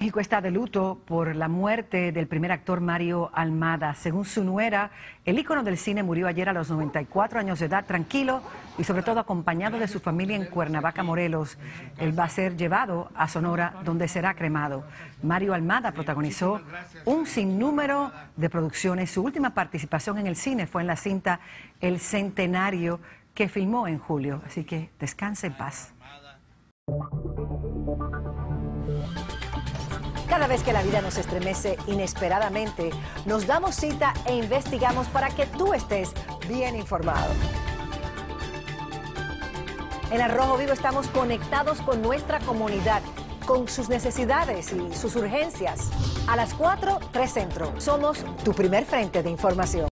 México está de luto por la muerte del primer actor Mario Almada. Según su nuera, el ícono del cine murió ayer a los 94 años de edad, tranquilo y sobre todo acompañado de su familia en Cuernavaca, Morelos. Él va a ser llevado a Sonora, donde será cremado. Mario Almada protagonizó un sinnúmero de producciones. Su última participación en el cine fue en la cinta El Centenario, que filmó en julio. Así que descanse en paz. Cada vez que la vida nos estremece inesperadamente, nos damos cita e investigamos para que tú estés bien informado. En Al Rojo Vivo estamos conectados con nuestra comunidad, con sus necesidades y sus urgencias. A las 4, 3 Centro. Somos tu primer frente de información.